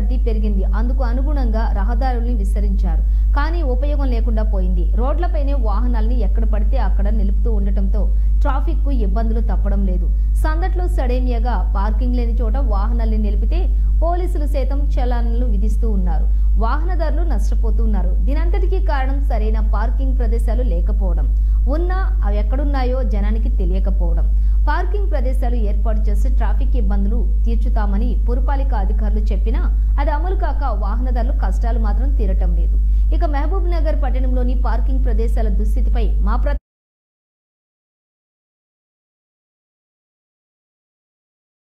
రద్దీ పెరిగింది. అందుకు అనుగుణంగా రహదారుల్ని విస్తరించారు. కానీ ఉపయోగం లేకుండా పోయింది. రోడ్లపైనే వాహనాల్ని ఎక్కడ పడితే అక్కడ నిలుపుతూ ఉండటంతో ట్రాఫిక్ కు ఇబ్బందులు తప్పడం లేదు. సందట్లో సడేమియాగా పార్కింగ్ లేని చోట వాహనాల్ని నిలిపితే పోలీసులు సైతం చలాన్లు విధిస్తూ ఉన్నారు. వాహనదారులు నష్టపోతున్నారు. దీనంతటికీ కారణం సరైన పార్కింగ్ ప్రదేశాలు లేకపోవడం, ఉన్నా అవి ఎక్కడున్నాయో జనానికి తెలియకపోవడం. పార్కింగ్ ప్రదేశాలు ఏర్పాటు చేసి ట్రాఫిక్ ఇబ్బందులు తీర్చుతామని పురపాలిక అధికారులు చెప్పినా అది అమలు కాక వాహనదారులు కష్టాలు మాత్రం తీరటం లేదు. ఇక మహబూబ్ నగర్ పట్టణంలోని పార్కింగ్ ప్రదేశాల దుస్థితిపై మా